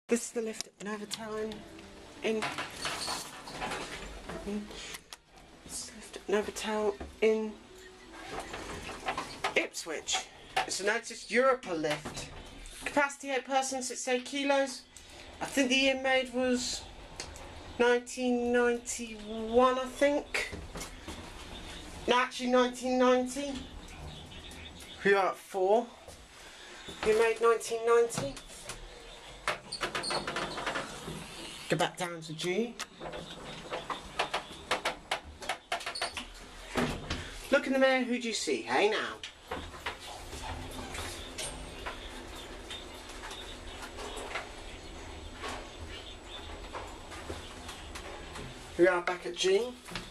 This is the lift at Novotel in this is the lift at Novotel in Ipswich. It's an Otis Europa lift. Capacity 8 persons, it's 8 kilos. I think the year made was 1991, I think. No, actually 1990. We are at 4. We made 1990. Go back down to G. Look in the mirror, who do you see? Hey now. We are back at G.